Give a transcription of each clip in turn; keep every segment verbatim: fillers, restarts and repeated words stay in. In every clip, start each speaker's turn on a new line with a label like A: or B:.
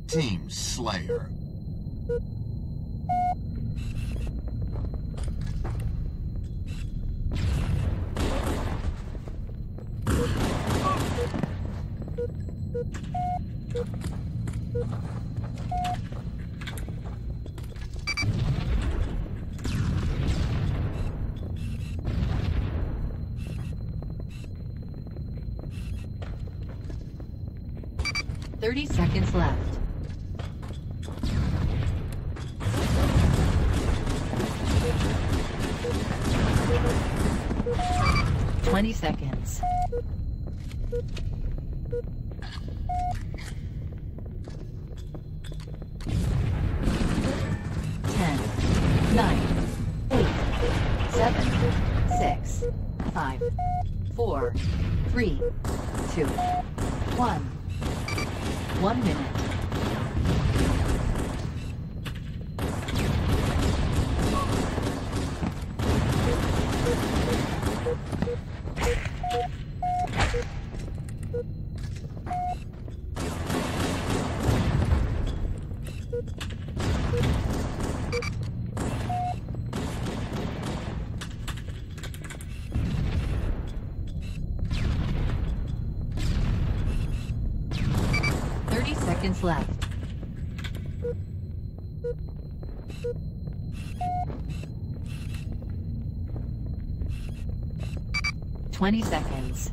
A: Team Slayer.
B: Thirty seconds left. Twenty seconds. Ten, nine, eight, seven, six, five, four, three, two, one. One minute. Thirty seconds left. Twenty seconds.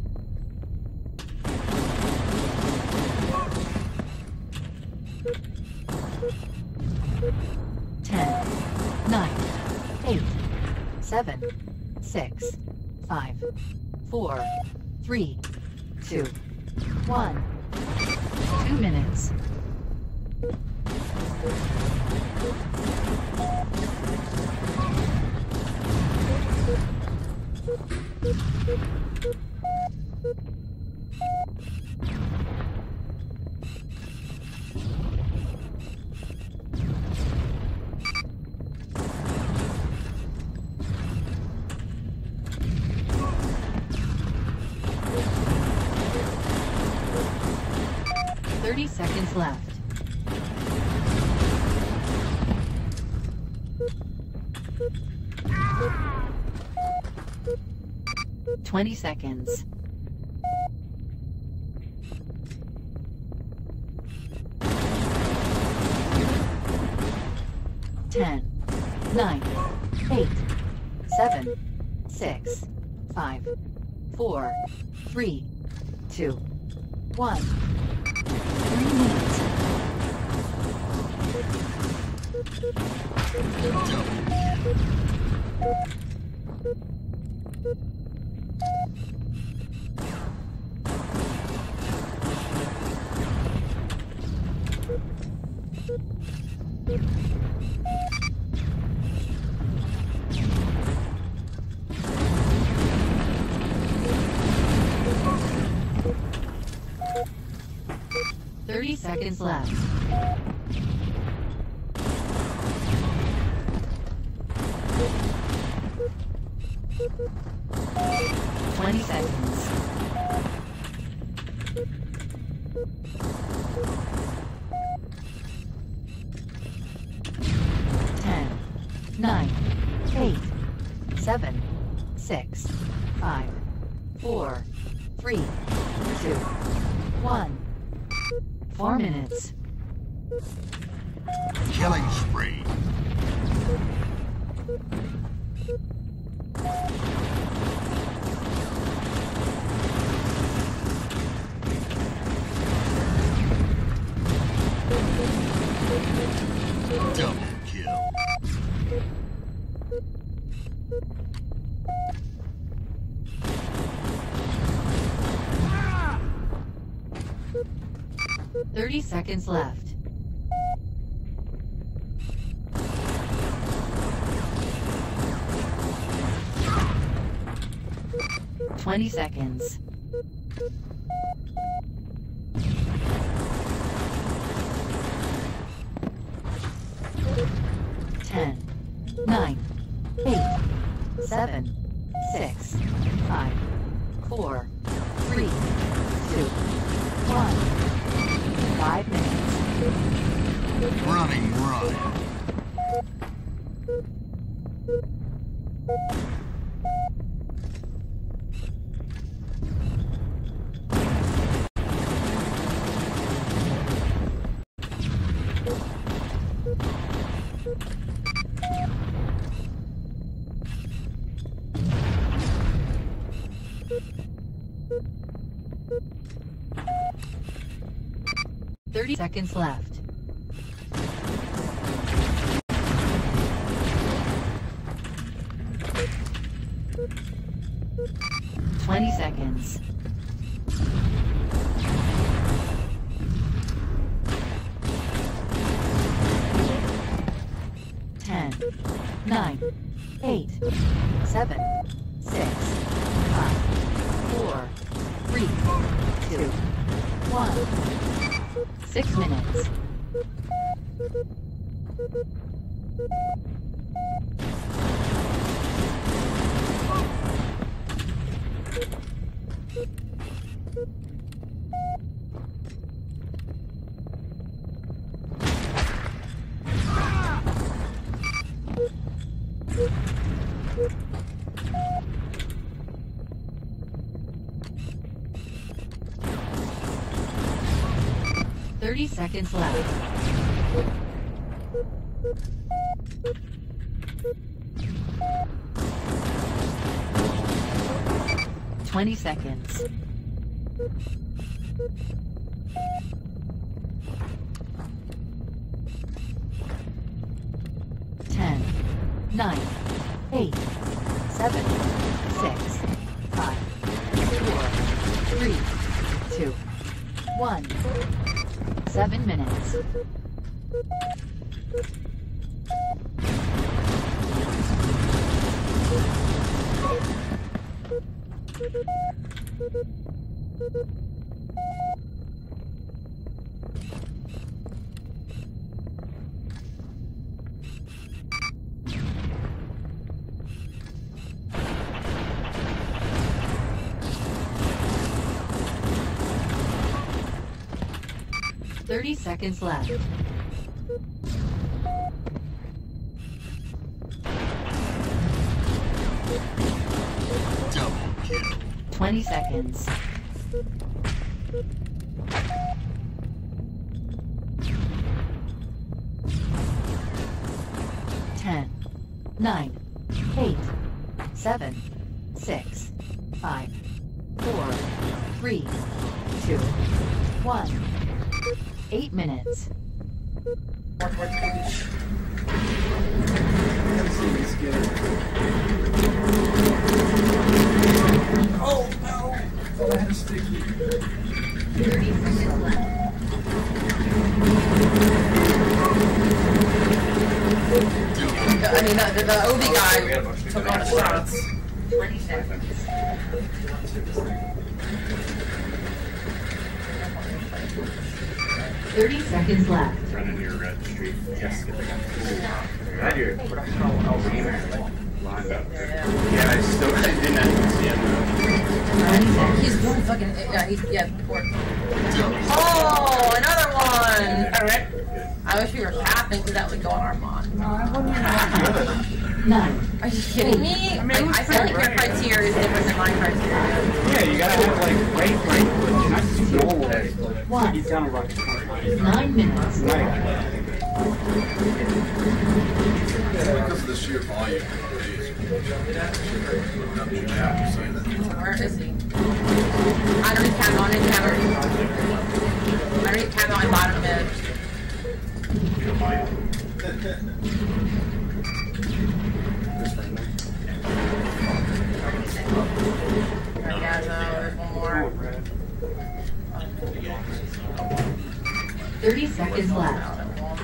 B: Ten, nine, eight, seven, six, five, four, three, two, one. Two minutes. Thirty seconds left. Twenty seconds. Ten, nine, eight, seven, six, five, four, three, two, one. Three minutes. Thirty seconds left. Twenty seconds. Ten, nine, eight, seven, six, five, four, three, two, one. Four minutes.
A: Killing spree. Double kill.
B: Thirty seconds left. Twenty seconds. Ten, nine, eight, seven, six, five, four, three, two, one. Five minutes.
A: Stunning run.
B: Thirty seconds left. Twenty seconds. Ten, nine, eight, seven, six, five, four, three, two, one. Six minutes. Thirty seconds left. Twenty seconds. Ten, nine, eight, seven, six, five, four, three, two, one. Seven minutes. Thirty seconds left.
A: Double kill.
B: Twenty seconds. Ten, nine, eight, seven, six, five, four, three, two, one. Eight minutes.
C: Oh no! Oh, I had a sticky.
B: Thirty seconds left.
D: I mean, the, the, the O B guy took all the shots.
B: Twenty seconds. Thirty seconds left.
E: Run into your red street. Yes, get the gun. Right here. What the hell? Oh, we like lined up. Yeah, I still I didn't actually see him though.
D: He's really fucking, yeah, he's, yeah, poor. Oh, another one! Alright. I wish we were capping because that would go on our mod.
C: No, I wasn't even
B: Nine.
D: Are you kidding me? I, mean, I, I feel like your criteria is different than my criteria.
C: Yeah, you gotta have like right, right, not just normal.
B: One.
C: He's down a rocket.
B: Nine minutes.
F: Because of the sheer volume of these.
D: Where is he? Underneath cam, underneath cam. Underneath cam on bottom mid. Yeah, no, there's one more.
B: Thirty seconds left.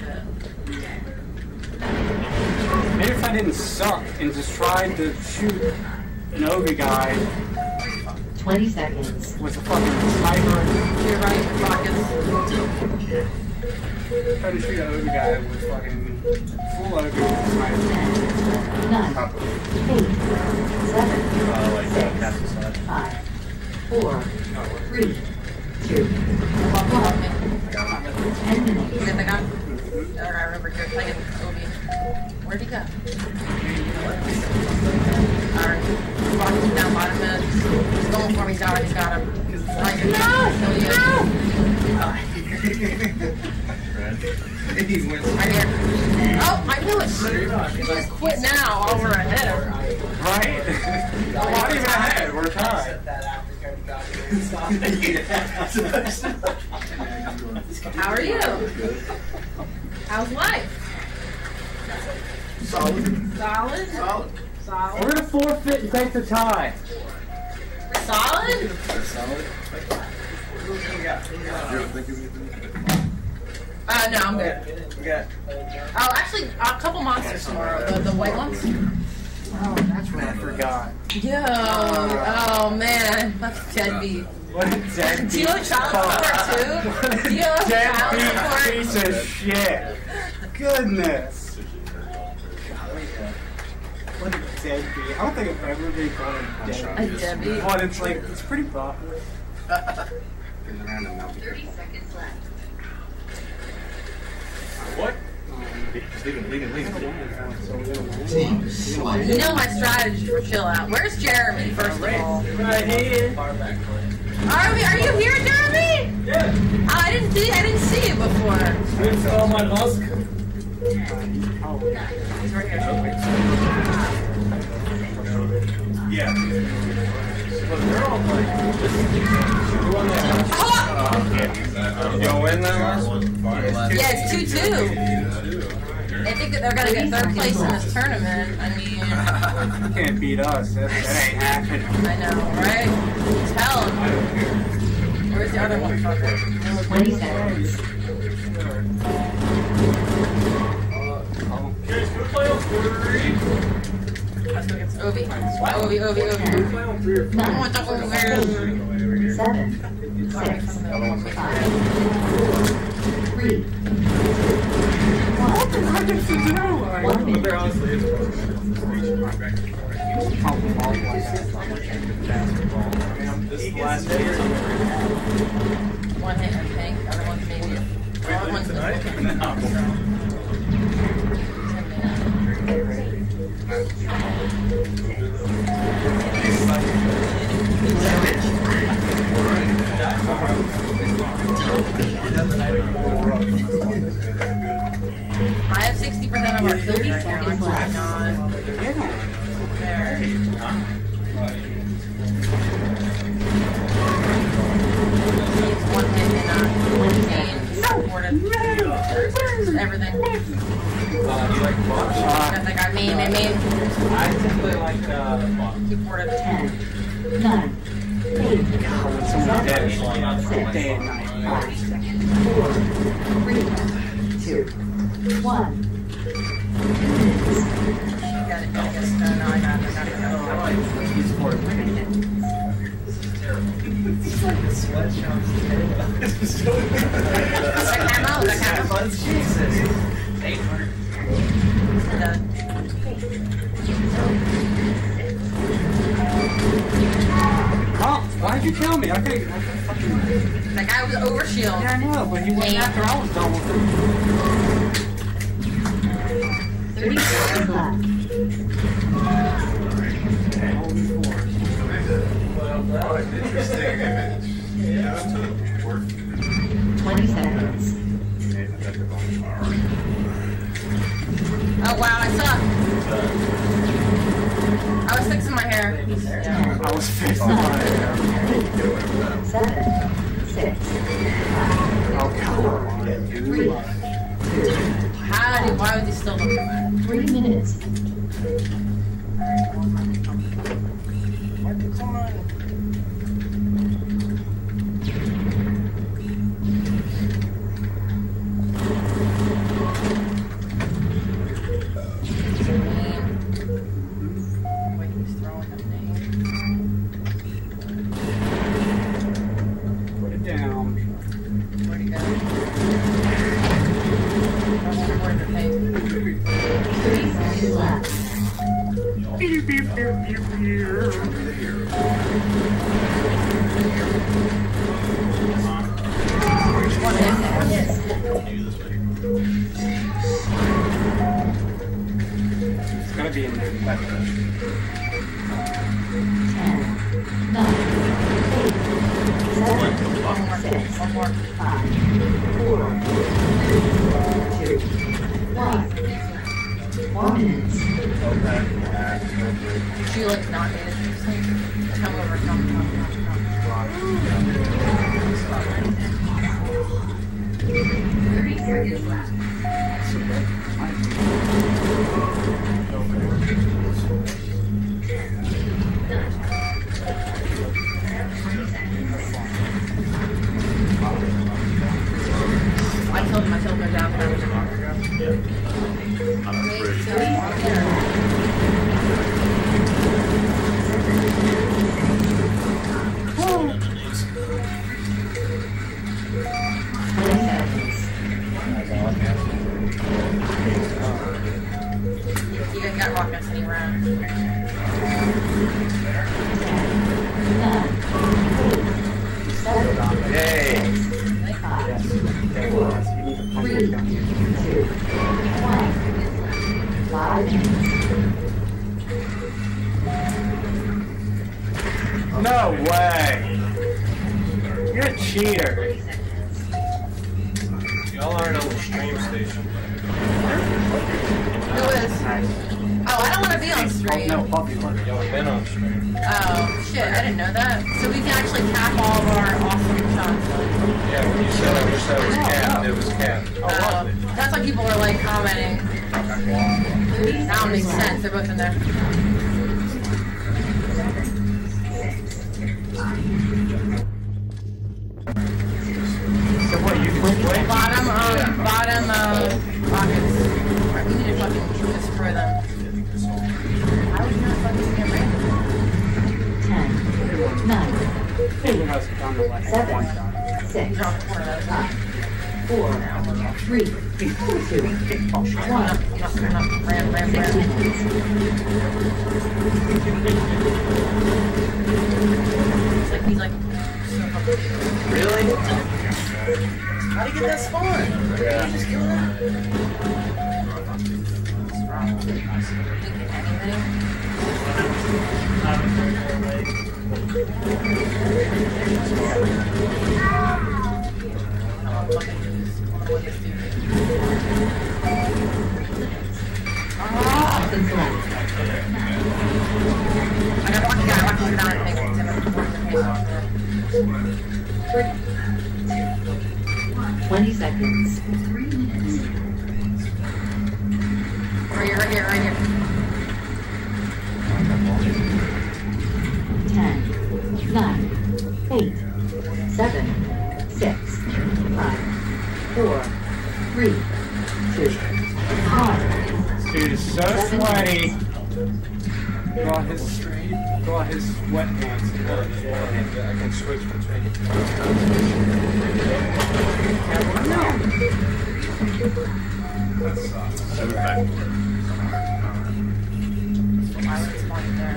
C: Maybe if I didn't suck and just tried to shoot an O B guy
B: Twenty seconds.
C: with a fucking sniper,
D: You're right, rockets.
C: try to shoot an O B guy with fucking full O B with a sniper.
B: Nine. Eight. Seven. Six. Five. Four. Three. Two. One. Ten minutes.
D: You get the gun? Other guy over here playing Obi. Where'd he go? Alright. Walking down bottom mid. He's going for me, he's got him, he's got him. Right here. No! Right here. Oh, I knew it! You just quit now while we're ahead.
C: Right? We're not even ahead, we're tied.
D: How are you? How's life?
F: Solid.
D: Solid?
F: Solid.
D: Solid?
C: We're gonna forfeit and take the tie.
D: Solid?
F: Solid. You ever think of anything?
D: Uh, no, I'm good. Oh, actually, a couple monsters tomorrow. The, the white ones.
C: Oh, that's what I forgot.
D: Yo, oh man, that's deadbeat.
C: What a deadbeat.
D: Do you know child support too? Do you know child support?
C: Deadbeat piece of shit. Goodness. What a deadbeat. I don't think I've ever been called a
D: A
C: deadbeat.
D: deadbeat.
C: But it's like, it's pretty popular.
B: thirty seconds left.
E: What? Leaving, leaving, leaving.
A: Team
D: You
A: Slayer.
D: know my strategy for chill out. Where's Jeremy, first of all?
C: Right here.
D: Are we, are you here, Jeremy?
C: Yeah.
D: Oh, I didn't see, I didn't see you before.
C: It's all my musk.
D: He's right here.
E: Yeah.
C: They're all like,
D: Oh!
C: you gonna win that last one?
D: Yeah, it's two two. They think that they're gonna get third place in this tournament. I mean,
C: You can't beat us. That, that ain't happening.
D: I know, right? Tell them. Where's the other one?
B: twenty seconds.
C: Guys, go play on three.
D: Let's go against Obi. Obi, Obi, Obi. I want to go over there.
B: Seven. Six. Five. Three.
C: What the fuck is to do?
B: One minute.
E: This is the last day.
D: One hit, I think. The other one's maybe. The other one's I have sixty percent of our kills right now. I'm not. There. It's one hit and not maintain. Supported. Everything. Everything. I mean, I mean.
C: I typically like, uh,
D: Supported.
B: Ten. Nine. Eight.
C: someone dead.
B: Six.
C: Day and night.
B: Five. Four. Three. Two. One.
D: Got it. I guess. No, no, I got it. I got it.
C: He's for it.
D: The camo, the camo.
E: Jesus. eight hundred.
D: Done.
C: Huh? Why'd you kill me? I think. I think fucking.
D: That guy was over shield.
C: Yeah, I know, but he wasn't after I was done with him.
B: Thirty seconds left.
F: Interesting image.
B: Twenty seconds.
D: Oh wow, I suck. I was fixing my hair. Yeah.
C: I was fixing my hair.
B: Seven. Six. Five.
C: Oh, come on.
B: Three.
D: How did, why was he still looking at me?
B: Three minutes.
D: Come on. Wait, he's throwing the name.
C: Put it down.
D: Where'd he go? Where'd the name?
B: Thirty seconds left.
C: Beep, beep, beep, beep, beep.
D: One hit.
B: One
C: It's gonna be in there. But...
B: ten, nine, eight, seven, six, five, four, three, two, one. Four minutes.
D: She looks not needed. Come over, come, come, come,
B: thirty seconds left.
D: I killed him, I killed him down there.
E: I'm afraid.
D: You guys got rockets any round.
E: Yay!
B: Three, two, one. Five minutes.
C: No way! You're a cheater.
F: Y'all aren't on the stream station.
D: Who is? Oh, I don't want to be on
C: Oh,
D: stream.
C: no, Puffy one.
F: Y'all have been on stream.
D: Oh, shit, I didn't know that. So we can actually cap all of our awesome shots.
F: Yeah, when you said I wish that was capped, it was capped.
D: Oh, that's why people are like commenting. Now it makes sense, they're both in there.
C: So what, you can play?
D: Bottom, um, bottom, uh, rockets. Alright, we need to fucking destroy them. How would you not fucking get ready?
B: Ten, nine,
C: Everyone else is on the left.
B: seven,
C: One shot.
B: six,
D: Drop one of those.
B: five, four, three, two, one.
D: Enough, enough, enough. Ram, ram,
B: Six
D: ram.
B: minutes.
D: It's like, he's like, so fucking.
E: Really? How'd he get that spawn?
F: Yeah.
D: Just kill that. What's wrong? Thinking anything?
B: Seconds left.
D: I got lucky guy, lucky guy, I think.
B: Twenty seconds.
D: Right here, right here, right here.
B: Ten, nine, eight, seven, six, five, four, three, two, one.
C: Dude is so sweaty. Draw his draw his sweatpants.
F: I can switch between.
E: Seven five.
D: I was spawning there.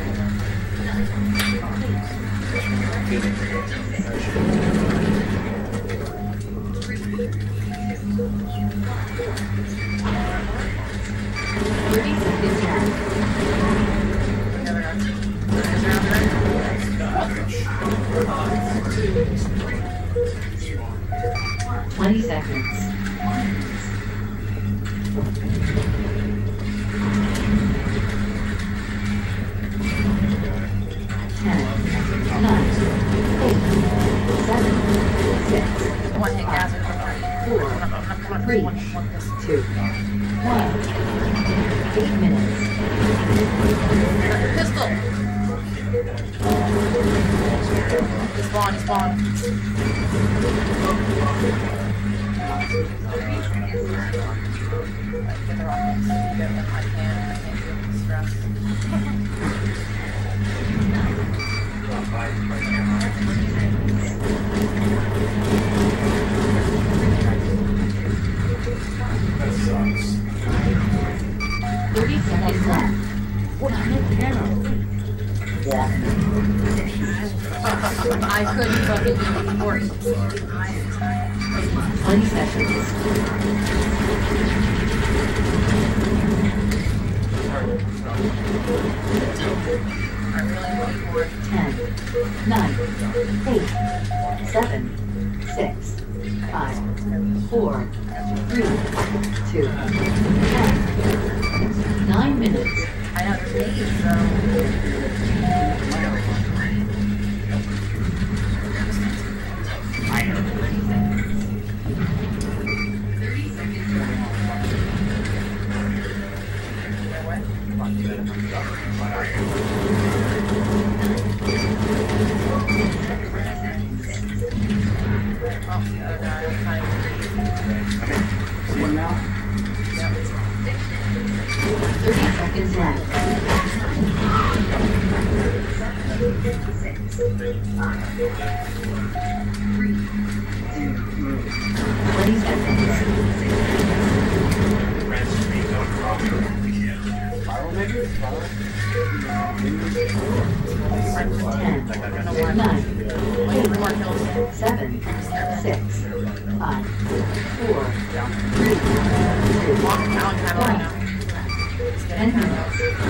B: Thirty seconds left.
D: There we are. Is there out
B: Twenty seconds. Ten, nine, eight, seven, six,
D: there? One hit gas.
B: four, three, two, one. Eight minutes.
D: Pistol! He spawned, he spawned. Right, get the rockets. Get them. I can't. I can't deal with the stress.
B: Thirty seconds left.
D: I couldn't fucking do it.
B: twenty seconds. ten, nine, eight, seven, six, five, four, three, two, one. Nine minutes.
D: I know there's eight, so.
B: thirty seconds left. twenty seconds. ten, nine, eight, seven, six, five, four, three, two, one. ten minutes.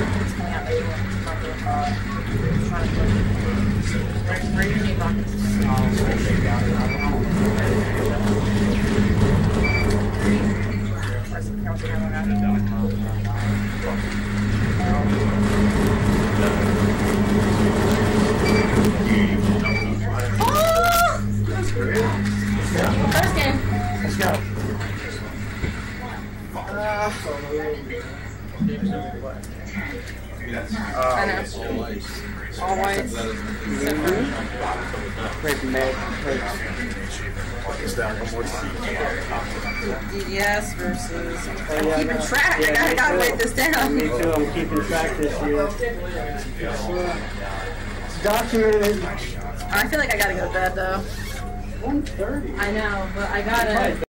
D: First game.
C: Let's go.
D: I know. All whites.
C: Great med.
D: D D S versus. I'm
C: Oh, yeah,
D: keeping
C: no.
D: track.
C: Yeah,
D: I gotta,
C: me
D: gotta
C: too.
D: write this down.
C: Me too. I'm keeping track this year. It's, uh, it's documented.
D: I feel like I gotta go to bed though.
C: one thirty.
D: I know, but I gotta.